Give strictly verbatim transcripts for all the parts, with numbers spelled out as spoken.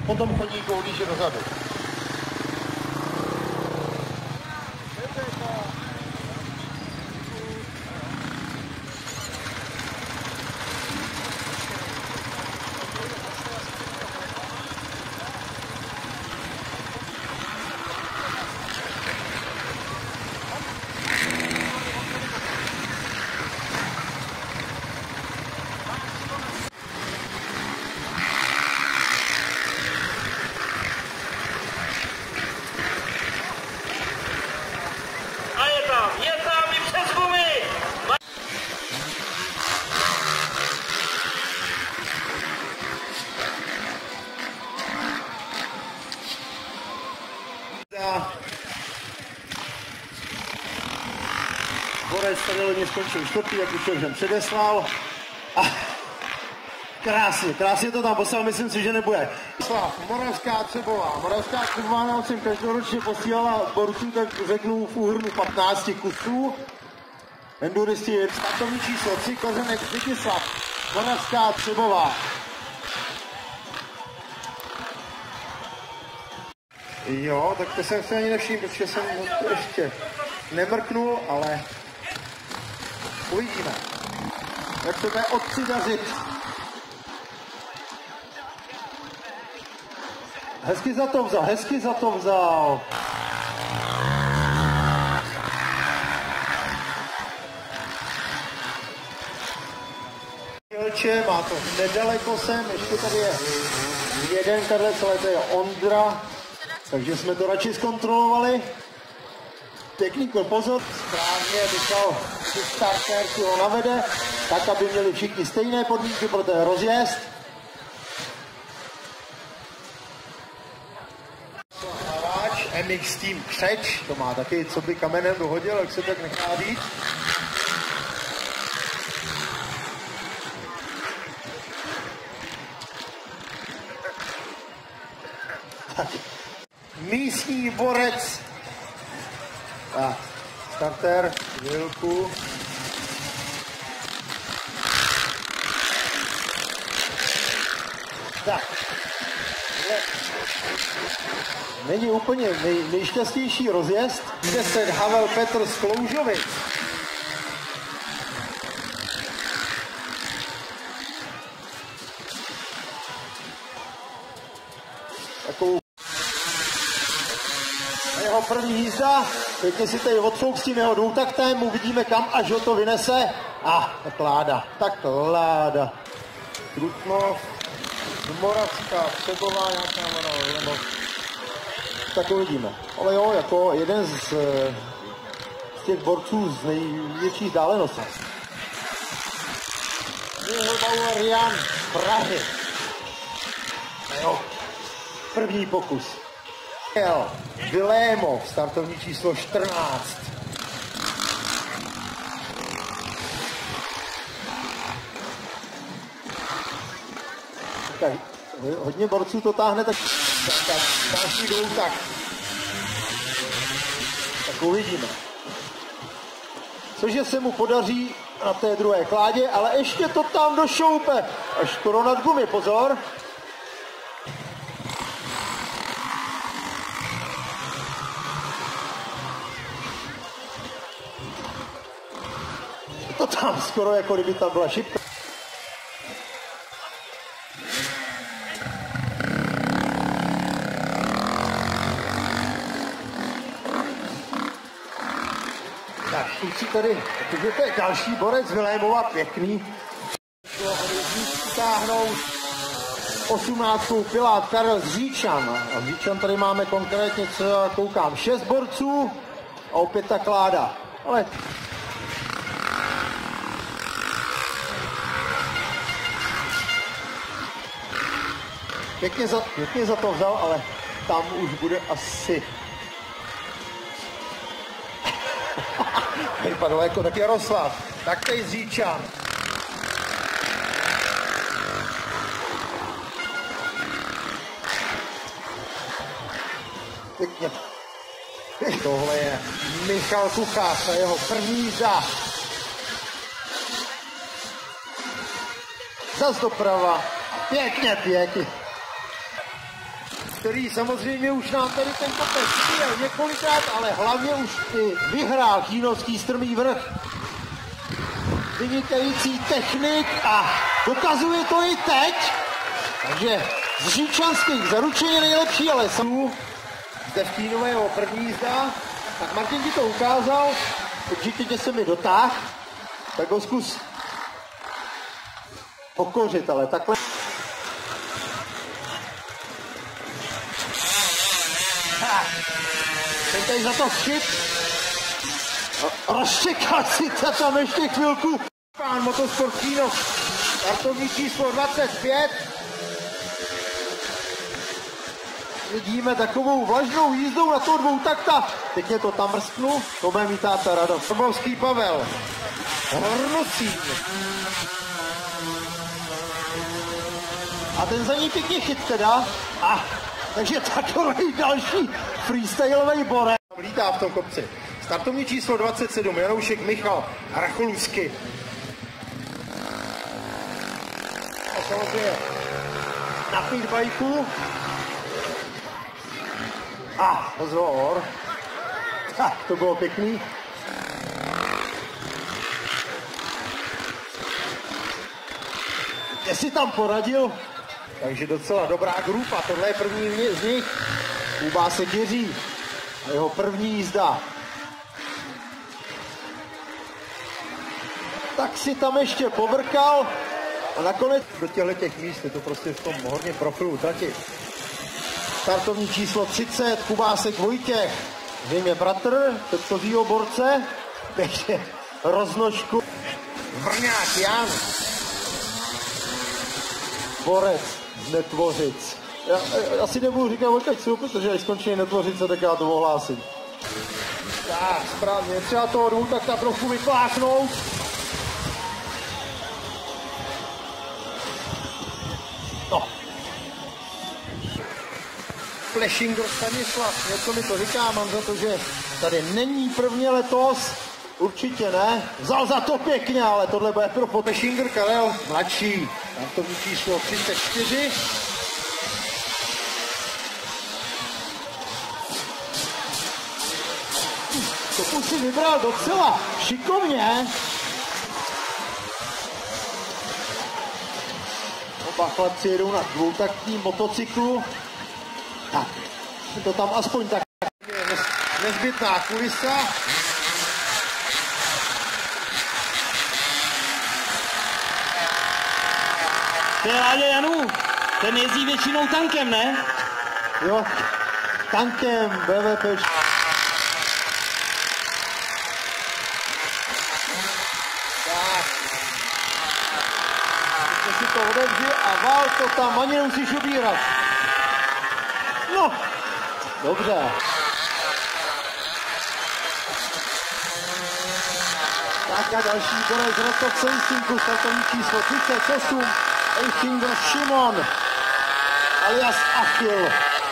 po tom chodníku odjíždě dozadu. Borec tady loni skončil čtvrtý, jak už jsem předeslal. A krásně, krásně to tam poslal, myslím si, že nebude. Moravská Třebová. Moravská Třebová nám jsem každoročně posílala borců, tak řeknu v úhrnu patnáct kusů. Enduristi, startovní číslo tři, Kořenek Zbytislav. Moravská Třebová. Jo, tak to jsem si ani nevšiml, protože jsem to ještě nemrknul, ale uvidíme, jak se bude odpřidařit. Hezky za to vzal, hezky za to vzal. Má to nedaleko sem, ještě tady je jeden kadlec, ale to je Ondra, takže jsme to radši zkontrolovali. Pěkný pozor, správně vyšel starter, si ho navede, tak, aby měli všichni stejné podmínky pro ten rozjezd. Hlaváč M X Team Křeč, to má taky, co by kamenem dohodil, jak se tak nechá být. Tak. Místní borec. Tak, starter, chvilku. Tak. Není úplně nej, nejšťastnější rozjezd. deset Havel Petr z Kloužovic. Takovou jeho první jízda, pěkně si tady odfouk s tím jeho dvoutaktem, uvidíme kam až ho to vynese. A, ah, tak láda, tak láda. Trutnov, Moravská, Třebová, nějaká mana, nebo... Tak uvidíme. Ale jo, jako jeden z, z těch borců z největší vzdálenosti. Milbauer Jan Prahy. Jo, první pokus. Vilémov, startovní číslo čtrnáct. Tak, hodně borců to táhne, tak, tak další jdou tak. Tak uvidíme. Cože se mu podaří na té druhé kládě, ale ještě to tam došoupe. Až skoro nad gumy, pozor. To tam skoro, jako kdyby tam byla šipka. Tak, kluci tady, protože to je další borec Vilémova, pěkný. Táhnout osmnáctkou pilát Karel Zříčan. A Zříčan tady máme konkrétně, co já koukám, šest borců a opět ta kláda. Ale Pěkně za, pěkně za to vzal, ale tam už bude asi... Vypadalo jako tak Jaroslav, tak tady Zříčan. Pěkně. Tohle je Michal Kuchář a jeho první jízda. Zas doprava. Pěkně, pěkně. který samozřejmě už nám tady ten kopec přijel několikrát, ale hlavně už i vyhrál Kínovský strmý vrch. Vynikající technik a dokazuje to i teď. Takže z říčanských zaručeně nejlepší, ale samů zde v Kínové jeho první jízda. Tak Martin ti to ukázal, určitě tě se mi dotáhl, tak ho zkus pokořit, ale takhle. Ten tady za to chyt. Rozčekal si to tam ještě chvilku. Pán Motosport Kínov, startovní číslo dvacet pět. Vidíme takovou vlažnou jízdou na toho dvoutakta. Teď je to tam mrsknu, to bude mít táta radost. Sobovský Pavel. Hrnucí. A ten za ní pěkně chyt teda. A takže takový další freestylový borec. Lítá v tom kopci. Startovní číslo dvacet sedm, Janoušek Michal Rachulsky. A samozřejmě na pitbajku. A pozor. Tak, to bylo pěkný. Kde si tam poradil? Takže docela dobrá grupa, tohle je první z nich. Kuba se Jiří a jeho první jízda. Tak si tam ještě povrkal a nakonec do těchto těch míst je to prostě v tom hodně profilu trati. Startovní číslo třicet, Kubásek Vojtěch, zřejmě bratr předchozího borce, takže roznožku. Vrňák Jan, borec z Netvořic. Já, já asi nebudu říkat odkud jsou, protože až skončí Netvořice, tak já to ohlásím. Tak, správně, třeba toho jdu, tak ta trochu vypláchnout. No. Fleshinger Stanislav, něco mi to říká, mám za to, že tady není prvně letos, určitě ne. Vzal za to pěkně, ale tohle bude pro Fleshinger Karel mladší. Startovní číslo třicet čtyři. To si vybral docela šikovně. Oba chlapci jedou na dvoutaktním motocyklu. Tak, to tam aspoň tak je nezbytná kulisa. To je Láďa Janů, ten jezdí většinou tankem, ne? Jo, tankem, bé vé pé. Tak. Teď si to odevři a vál to tam, ani nemusíš ubírat. No, dobře. Tak a další borec Rostov Sejstinku, startovní číslo třicet osm, Eichinger Šimon, alias Achil.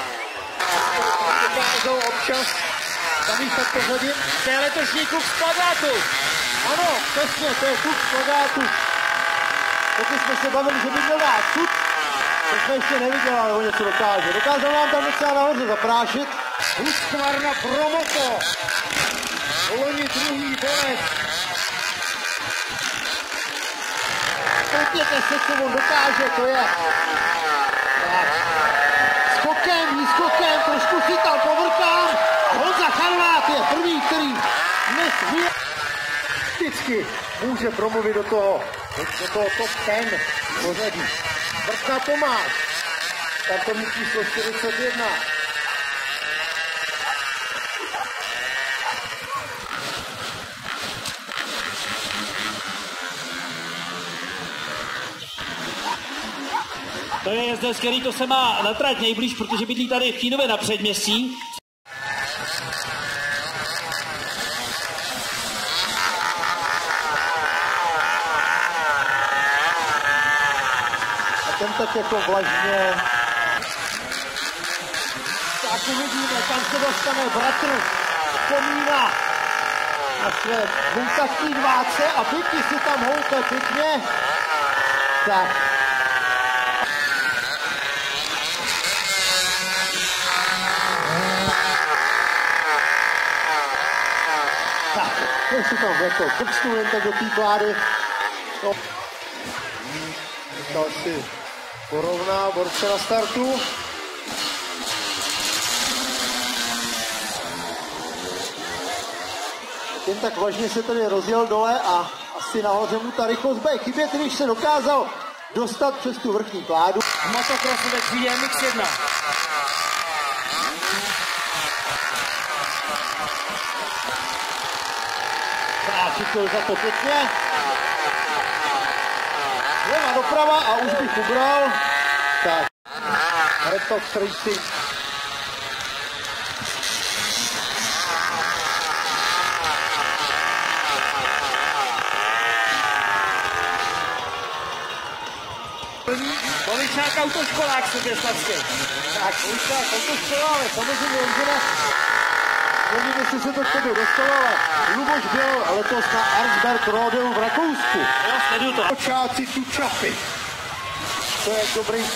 Ukázal občas, zamíchat pořadím. To je letošní klub Spagátu. Ano, přesně, to je klub Spagátu. Pokud jsme se bavili, že by měl dát klub, to jsme ještě neviděli, ale on něco dokáže. Dokázal nám tam docela nahoře zaprášit. Husqvarna Promoto. Loni druhý borec. Koukněte se, co on dokáže, to je. Tak. Skokem, výskokem, trošku si tam povrkám. A Honza Charvát je první, který dnes vyje. Vždycky může promluvit do toho, do toho top ten pořadí. Vrchna Tomáš, startovní číslo čtyřicet jedna. To je jezdec, který to se má na trať nejblíž, protože bydlí tady v Kínově na předměstí. A ten tak jako vlažně. Tak uvidíme, kam se dostane bratr Komína na své dvoutaktní dváce a pěkně si tam houpe pěkně. Tak. Teď si tam jako krčnu jen tak do té klády. No. Nechal si porovná borce na startu. Jen tak vážně se tady rozjel dole a asi nahoře mu ta rychlost bude chybět, když se dokázal dostat přes tu vrchní kládu. Motokrosu ve třídě M X jedna. Chytil za to pěkně. Leva doprava a už bych ubral. Tak. Red Fox Racing. Poličák autoškolák soběstavský. Tak, Poličák autoškola, ale samozřejmě Ondřina. Nevím, jestli se to k tebe dostalo, ale Luboš byl letos na Arnsberg Rodeu v Rakousku. Jo, sleduju to. Počáci tu čapy. To je dobrý.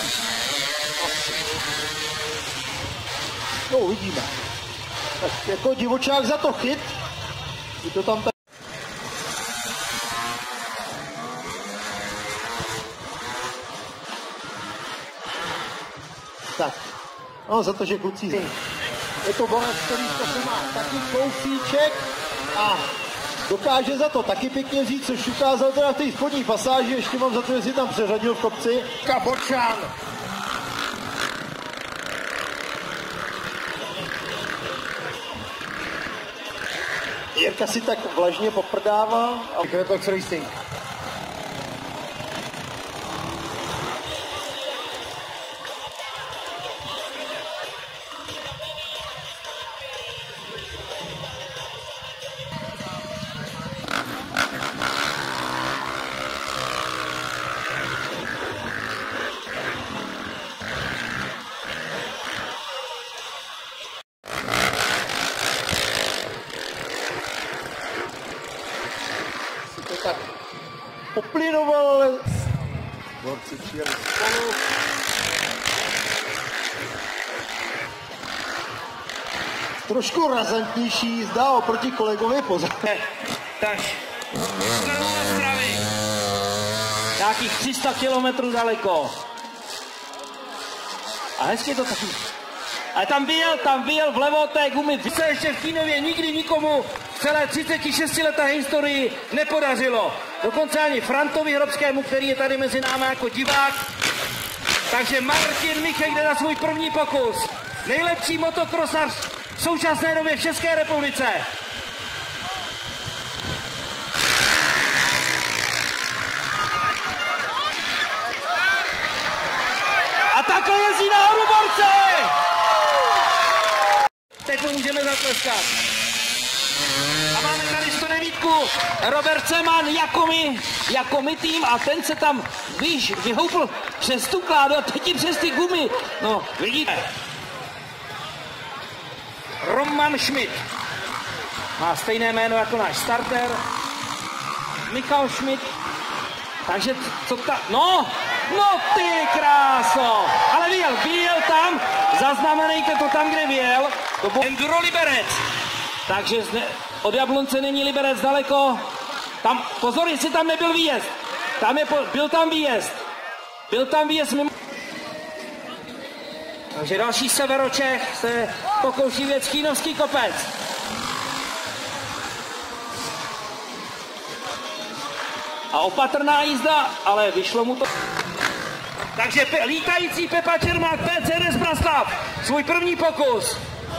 No, uvidíme. Tak jako divočák za to chyt. Je to tam tak. Tak. No, za to, že kluci. Je to borec, který to má taky kousíček a dokáže za to taky pěkně vzít, což ukázal teda v té spodní pasáži. Ještě mám za to, že si tam přeřadil v kopci. Kabočan. Jirka si tak vlažně poprdává. A Red Fox Racing. Tak poplynoval, ale borci přijeli spolu. Trošku razantnější jízda oproti kolegovi pozad. Tak, nějakých tři sta kilometrů daleko. A hezky to taky. Ale tam vyjel, tam vyjel vlevo té gumy. Se ještě v Kínově nikdy nikomu v celé třicetišestileté historii nepodařilo. Dokonce ani Frantovi Hrobskému, který je tady mezi námi jako divák. Takže Martin Michek jde na svůj první pokus. Nejlepší motokrosař v současné době v České republice. A takhle jezdí nahoru borce! Teď mu můžeme zatleskat. A máme tady sto devět Robert Zeman jako my, jako my tým a ten se tam, víš, vyhoupl přes tu kládu a teď přes ty gumy. No, vidíte. Roman Schmidt. Má stejné jméno jako náš starter. Michal Schmidt. Takže co ta... No, no ty kráso. Ale vyjel, vyjel tam. Zaznamenejte to tam, kde vyjel. To byl Enduro Liberec. Takže zne... od Jablonce není Liberec daleko. Tam, pozor, jestli tam nebyl výjezd. Tam je, po... byl tam výjezd. Byl tam výjezd mimo... Takže další Severočech se pokouší věc Kínovský kopec. A opatrná jízda, ale vyšlo mu to. Takže pe- lítající Pepa Čermák, P C R S Prastav, svůj první pokus.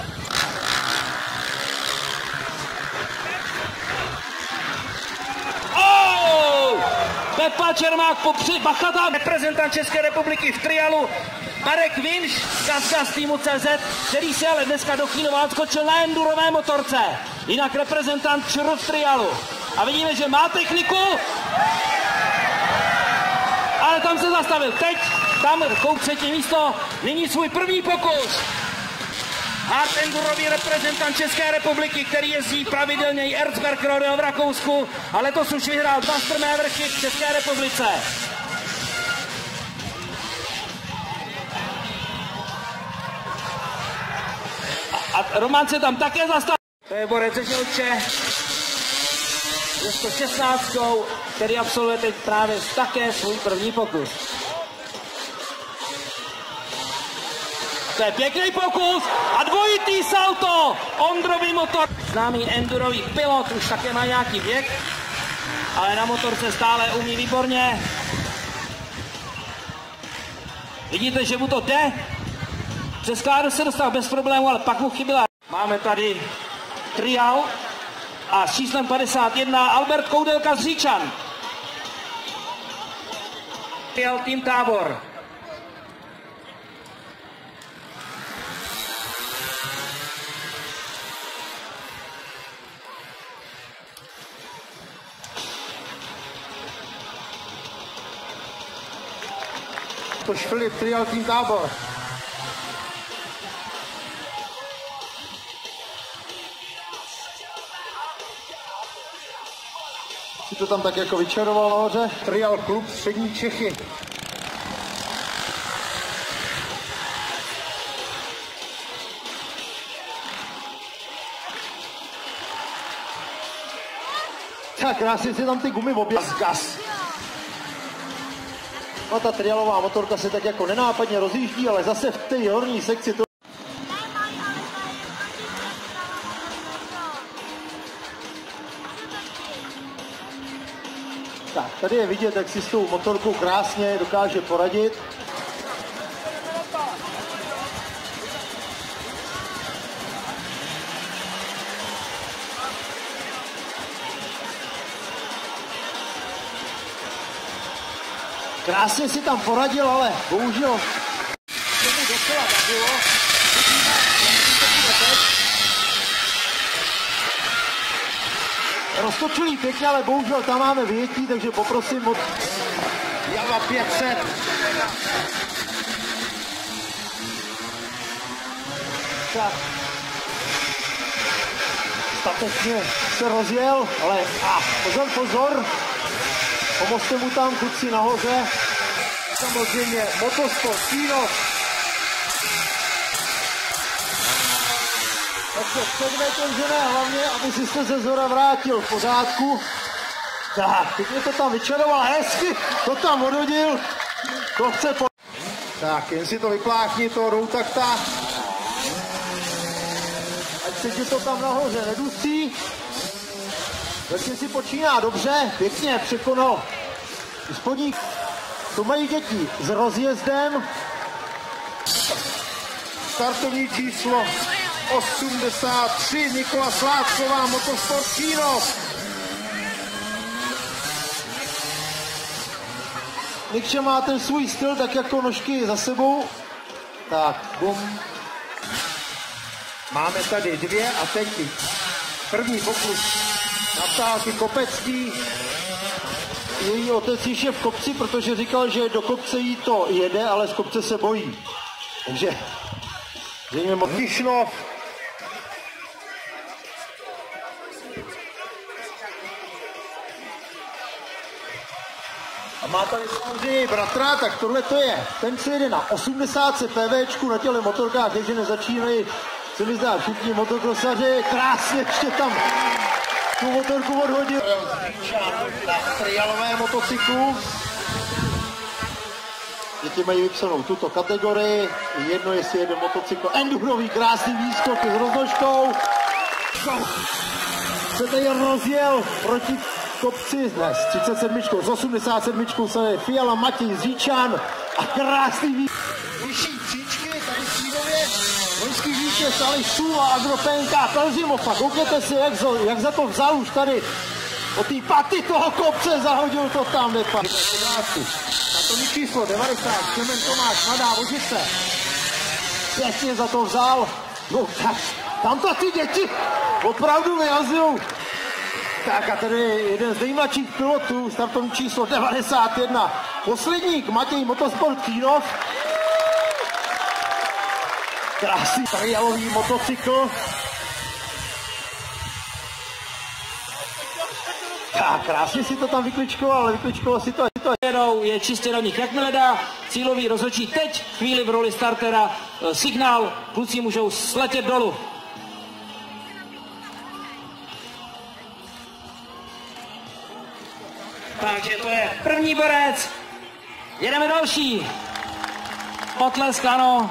Oh! Pepa Čermák popři Bachata. Reprezentant České republiky v trialu Marek Vinš, Gazda z týmu C Z, který se ale dneska do Kínova odskočil na endurové motorce. Jinak reprezentant Čr v trialu. A vidíme, že má techniku. Ale tam se zastavil. Teď tam kou třetí místo. Nyní svůj první pokus. Hard endurový reprezentant České republiky, který jezdí pravidelně i Erzberg Rodeo v Rakousku. A letos už vyhrál dva strmé vrchy v České republice. A, a Roman se tam také zastavil. To je borec ze Želče. je sto šestnáct, který absolvuje teď právě také svůj první pokus. To je pěkný pokus a dvojitý salto. Ondrový motor. Známý endurový pilot, už také má nějaký věk, ale na motorce stále umí výborně. Vidíte, že mu to jde. Přes kládu se dostal bez problémů, ale pak mu chyběla. Máme tady trial a s číslem padesát jedna Albert Koudelka z Říčan. Trial tým Tábor. Tož Filip, trial tým Tábor. Si to tam tak jako vyčaroval nahoře. Trial klub Střední Čechy. Tak krásně si tam ty gumy oběh. Gas. No, ta trialová motorka se tak jako nenápadně rozjíždí, ale zase v té horní sekci to... Tak, tady je vidět, jak si s tou motorkou krásně dokáže poradit. Krásně si tam poradil, ale bohužel tomu docela davilo. Roztočilý pěkně, ale bohužel tam máme vyjetí, takže poprosím od Java pět set. Tak. Statečně se rozjel, ale a, pozor, pozor. Pomozte mu tam, kluci nahoře. Samozřejmě motosport Kínov. Takže předvejte žené hlavně, aby si se ze zhora vrátil v pořádku. Tak, teď mě to tam vyčaroval hezky, to tam odhodil. To chce po... Tak, jen si to vypláchni, to routakta. Ať se ti to tam nahoře nedusí. Zatím si počíná dobře, pěkně překonal spodník. To mají děti s rozjezdem. Startovní číslo osmdesát tři Nikola Sládková, Motosport Kínov. Nikče má ten svůj styl, tak jako nožky za sebou. Tak, bum. Máme tady dvě a teď první pokus. Natálky Kopecký. Její otec již je v kopci, protože říkal, že do kopce jí to jede, ale z kopce se bojí. Takže zřejmě Motišnov. A má tady samozřejmě bratra, tak tohle to je. Ten se jede na osmdesát PVčku na těle motorkách, takže nezačínají, se mi zdá, všichni motokrosaři. Krásně ještě tam tu motorku odhodil. Na trialové motocyklu. Děti mají vypsanou tuto kategorii. Jedno, jestli jede motocykl endurový, krásný výskok s roznožkou. Se tady rozjel proti kopci, ne, s třicet sedm, s osmdesát sedm se Fiala Matěj z Říčan a krásný výskok. Vyšší příčky, tady v Cínově. Loňský vítěz Aleš Sůla, Agropenka, Pelzimova. Koukněte si, jak, jak za to vzal už tady o té paty toho kopce, zahodil to tam, nepa. Startovní číslo devadesát, Křemen Tomáš, Mladá Vožice. Pěkně za to vzal. No tak, tam to ty děti opravdu vyjazujou. Tak a tady jeden z nejmladších pilotů, startovní číslo devadesát jedna. Posledník Matěj, Motosport Kínov. Krásný trialový motocykl. Tak, krásně si to tam vykličkoval, ale vykličkoval si to. Jedou je čistě rovník. Jakmile dá cílový rozhodčí teď, chvíli v roli startera, signál, kluci můžou sletět dolů. Takže to je první borec. Jedeme další. Potlesk, ano.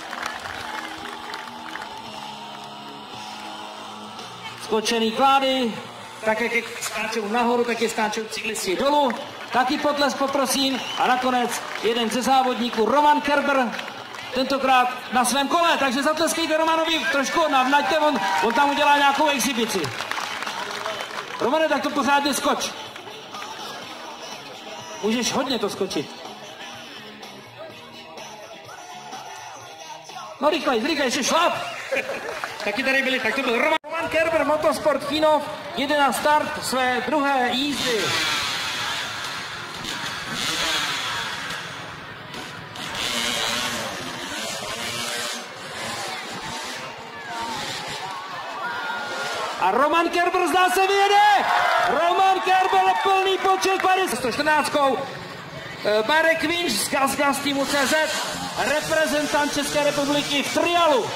Skočený klády. Tak jak skáčou nahoru, tak je skáčou cyklisti dolů. Taky potlesk poprosím. A nakonec jeden ze závodníků, Roman Kerber, tentokrát na svém kole. Takže zatleskejte Romanovi, trošku navnaďte, on, on tam udělá nějakou exibici. Romane, tak to pořádně skoč. Můžeš hodně to skočit. No rychlej, rychlej, ještě šlap. Taky tady byli, tak to byl Roman, Roman Kerber, Motorsport Chínov, jede na start své druhé jízdy. A Roman Kerber zdá se vyjede! Roman Kerber plný počet padesát. sto čtrnáct. Marek Vinč z GasGas týmu C Z, reprezentant České republiky v trialu.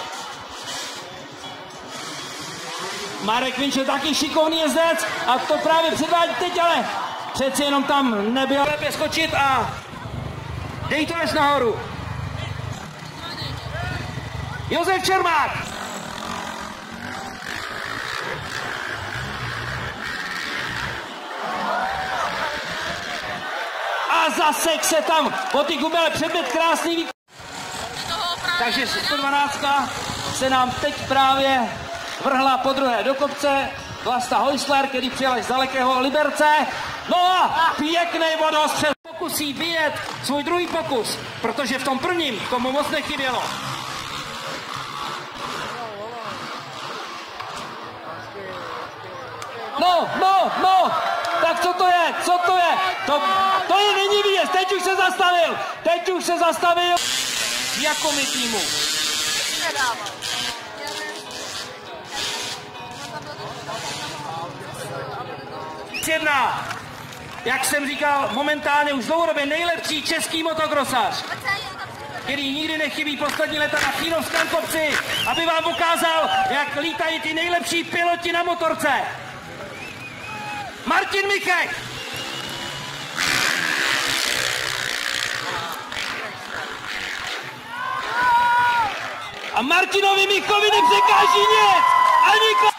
Marek Vinč je taky šikovný jezdec a to právě předvádí teď, ale přeci jenom tam nebyl lépe skočit a dej to až nahoru. Josef Čermák. A zasek se tam po ty gumele předmět, krásný výkon. Takže sto dvanáct se nám teď právě vrhla podruhé do kopce Vlasta Heusler, který přijel z dalekého Liberce. No a pěkný vodostřel. Pokusí vyjet svůj druhý pokus, protože v tom prvním tomu moc nechybělo. No, no, no, tak co to je, co to je? To, to je není výjezd, teď už se zastavil, teď už se zastavil. Jako my týmu. Jedna, jak jsem říkal, momentálně už dlouhodobě nejlepší český motokrosař, který nikdy nechybí poslední leta na Chínovském kopci, aby vám ukázal, jak lítají ty nejlepší piloti na motorce. Martin Michek. A Martinovi Michovi nepřekáží nic! Ani ko...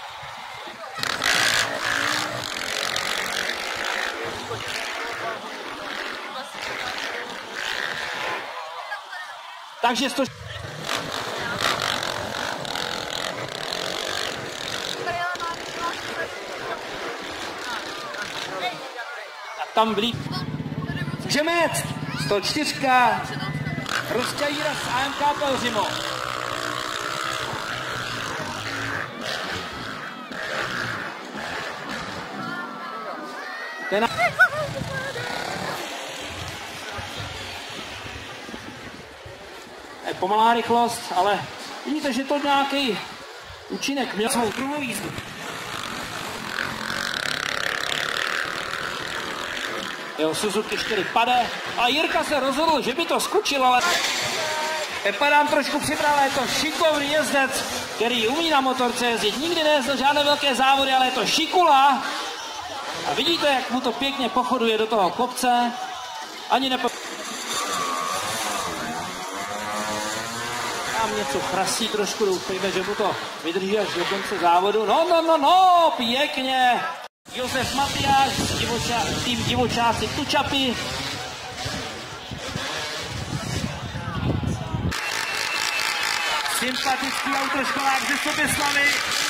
Takže sto... Tam blíž. Žemec, sto čtyři. Rozťajíra z A M K Pelřimo. Ten... Je pomalá rychlost, ale vidíte, že to nějaký účinek měl svou druhou jízdu. Jo, Suzuki čtyři pade a Jirka se rozhodl, že by to skočil, ale Pepadám trošku přibral, je to šikovný jezdec, který umí na motorce jezdit, nikdy nejezdil žádné velké závody, ale je to šikula. A vidíte, jak mu to pěkně pochoduje do toho kopce, ani nepo... Tam něco chrastí trošku, doufejme, že mu to vydrží až do konce závodu. No, no, no, no, pěkně. Josef Matyáš, divoča, tým divočáci Tučapy. Sympatický autoškolák ze Soběslavy.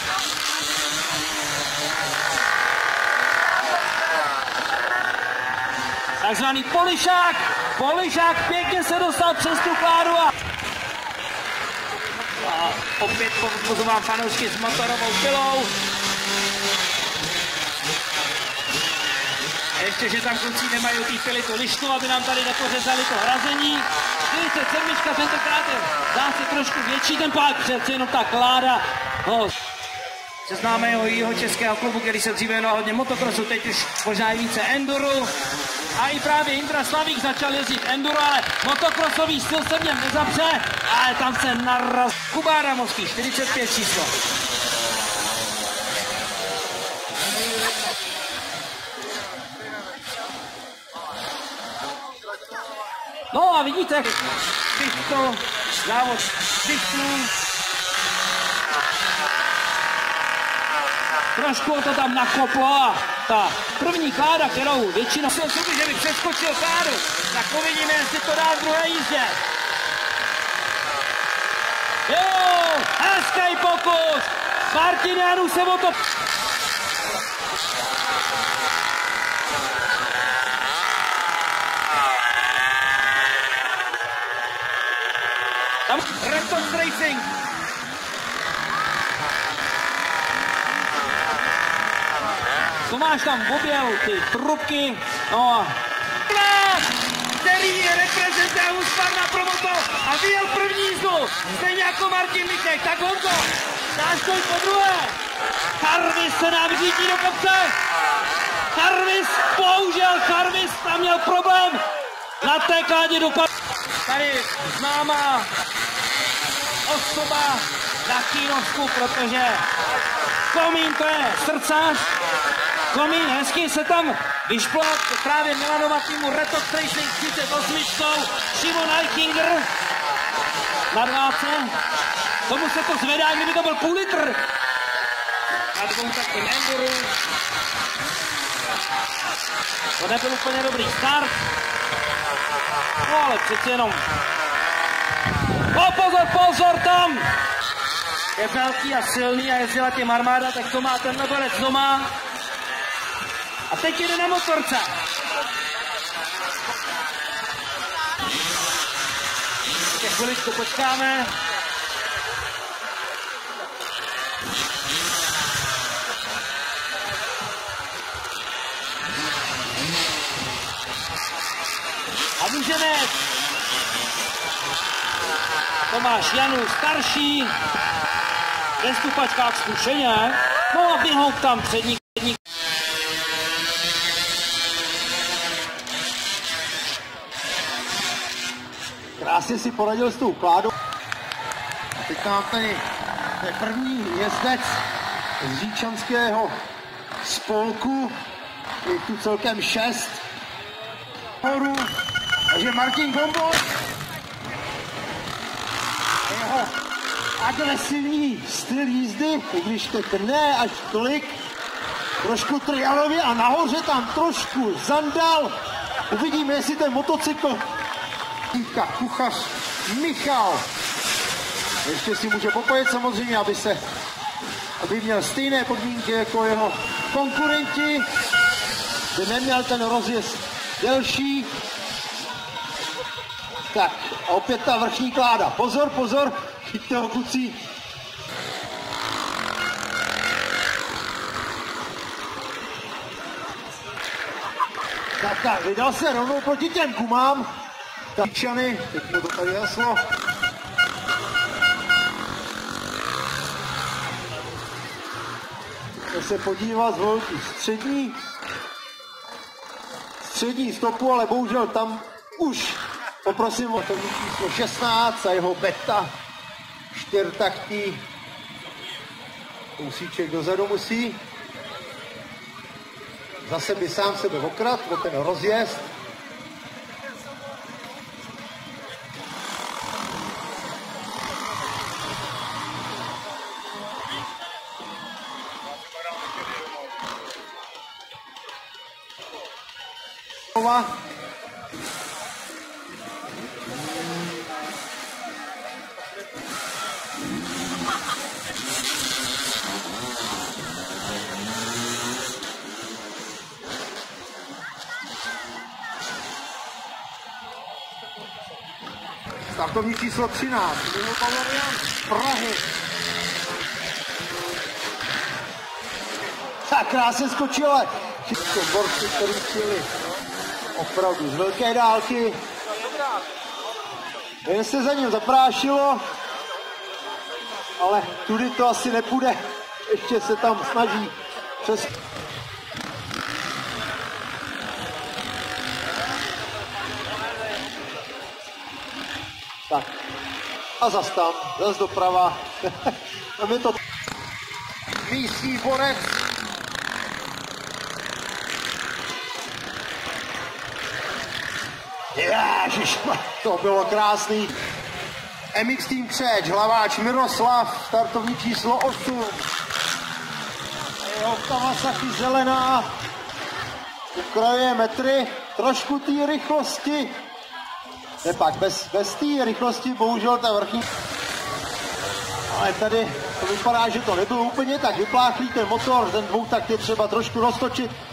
Takzvaný Polišák. Polišák pěkně se dostal přes tu kládu a... a opět povzbuzovám fanoušky s motorovou pilou. Ještě, že tam kluci nemají ty pily tu lištu, aby nám tady nepořezali to hrazení. čtyřicet sedm tentokrát je, dá se trošku větší ten pák, přece jenom ta kláda. No. Se známého jeho českého klubu, který se dříve věnoval hodně motokrosu, teď už možná i více enduru. A i právě Indra Slavík začal jezdit enduro, ale motokrosový styl se v něm nezapře, ale tam se naraz. Kuba Adamovský, čtyřicet pět číslo. No a vidíte, to závod vypnul. Trošku to tam nakoplo a ta první kláda, kterou většinou jsem sobě, že by přeskočil kládu, tak uvidíme, jestli to dá v druhé jízdě. Jo, hezký pokus. Martin Janů se o to... Tam Retos Racing. Tomáš tam objel ty trubky. No. Který reprezentuje Husqvarna Promoto a vyjel první jízdu, stejně jako Martin Michek, tak Honzo, dáš to po druhé. Charvis se nám řítí do kopce. Charvis, bohužel Charvis tam měl problém na té kládě dopadl. Tady známá osoba na Kínovsku, protože Komín to je srdcař. Komín hezky se tam vyšplal právě Milanova týmu Retos Racing třicet osm. Šimon Eichinger na dváce. Tomu se to zvedá, kdyby to byl půl litr. A dvou takým Enduru. To nebyl úplně dobrý start. No ale přeci jenom. O, pozor, pozor tam! Je velký a silný a jezdila těm armáda, tak to má tenhle borec doma. A teď jde na motorce. Ještě chviličku počkáme. A můžeme Tomáš Janů starší, ve stupačkách zkušeně, no a běhout tam přední. Krásně si poradil s tou kládou. A teď nám tady je první jezdec z říčanského spolku. Je tu celkem šest. Horu. Takže Martin Gombol. Jeho agresivní styl jízdy, i když teď ne až tolik. Trošku trialově a nahoře tam trošku zandal. Uvidíme, jestli ten motocykl kuchař Michal ještě si může popojit samozřejmě, aby se aby měl stejné podmínky jako jeho konkurenti, by neměl ten rozjezd delší. Tak a opět ta vrchní kláda. Pozor, pozor, chyťte ho kluci. Tak, tak, vydal se rovnou proti těm gumám. Čany, teď mu to tady jaslo. Chce se podívat, zvolil tu střední, střední stopu, ale bohužel tam už poprosím o to číslo šestnáct a jeho beta čtyřtaktí. Kousíček dozadu musí. Zase by sám sebe okrat o ten rozjezd. Startovní číslo třináct, Valerian z Prahy. Tak krásně skočil, ale všichni borci, kteří přijeli opravdu z velké dálky. Jen se za ním zaprášilo, ale tudy to asi nepůjde. Ještě se tam snaží přes... Tak. A zas tam, zas doprava. Tam je to místní borec. Ježiš, to bylo krásný. M X Team Křeč, hlaváč Miroslav, startovní číslo osm. Jeho Kawasaki zelená. Ukrajuje metry, trošku té rychlosti. Nepak, bez, bez té rychlosti bohužel ta vrchní. Ale tady to vypadá, že to nebylo úplně tak vypláchlý ten motor, ten dvoutakt je třeba trošku roztočit.